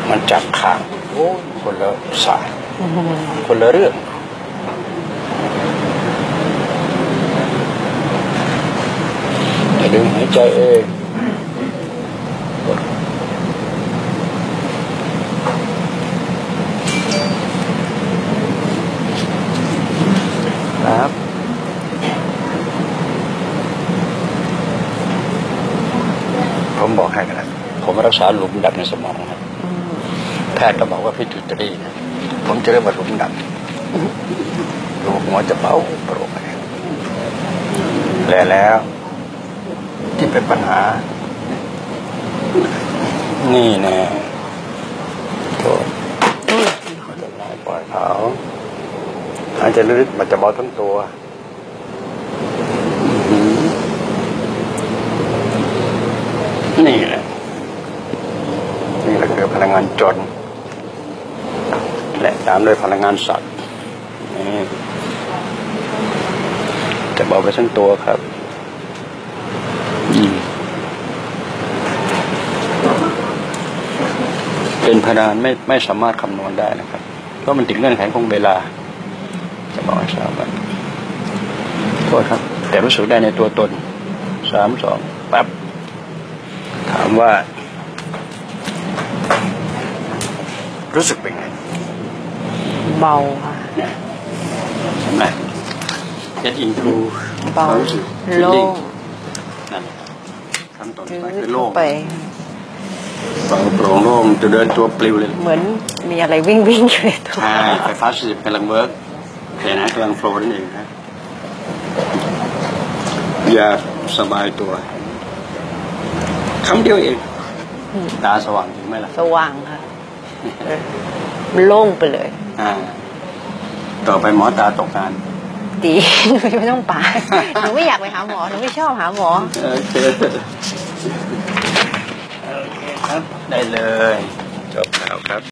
มันจับข้างโอ้คนละสายคนละเรื่องแต่ดึงหายใจเองครับผมบอกให้กันนะผมรักษาหลุมดำในสมองครับแพทย์ก็บอกว่าพิทูตรีผมจะเรียกว่าหลุมดำดูหัวจะเบาโปร่งแล้วที่เป็นปัญหานี่แน่โทษมันจะน้อยปล่อยเขาอาจจะลึกมันจะเบาทั้งตัวนี่แหละคือพลังงานจนและตามด้วยพลังงานสัตว์นี่จะเบาไปทั้งตัวครับเป็นพลังไม่สามารถคำนวณได้นะครับเพราะมันติดเงื่อนไขของเวลาจะบอกให้ทราบว่าโทษครับแต่รู้สึกได้ในตัวตน3 2ปั๊บถามว่ารู้สึกเป็นไงเบาค่ะใช่ไหมget into เบาโล่งนั่นคำต่อไปคือโล่งไปเบาโปร่งโล่งจะเดินตัวปลิวเลยเหมือนมีอะไรวิ่งอยู่ในตัวใช่ไฟฟ้า40กำลังเวิร์กแต่นะกำลังโฟล์นั่นเองครับอย่าสบายตัวคำเดียวเองตาสว่างจริงไหมล่ะสว่างค่ะโล่งไปเลยต่อไปหมอตาตกงานดีไม่ต้องไปหนูไม่อยากไปหาหมอหนูไม่ชอบหาหมอโอเคครับได้เลยจบแล้วครับ